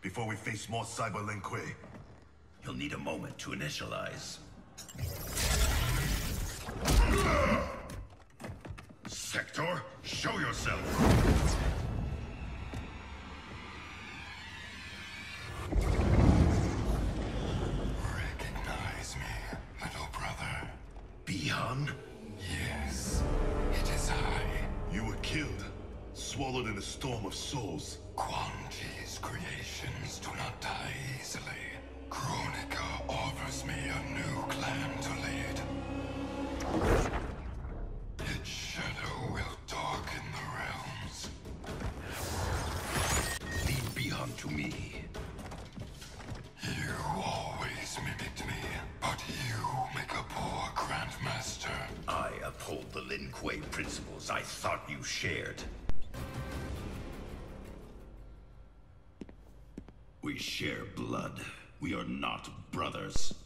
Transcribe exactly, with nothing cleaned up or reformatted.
before we face more Cyber Lin Kuei. You'll need a moment to initialize. Sector, show yourself! Recognize me, little brother. Bi-Han? Yes, it is I. You were killed, swallowed in a storm of souls. Quan Chi's creations do not die easily. Kronika offers me a new clan to lead. Its shadow will darken the realms. Lead Bi-Han to me. You always mimicked me, but you make a poor Grandmaster. I uphold the Lin Kuei principles I thought you shared. We share blood. We are not brothers.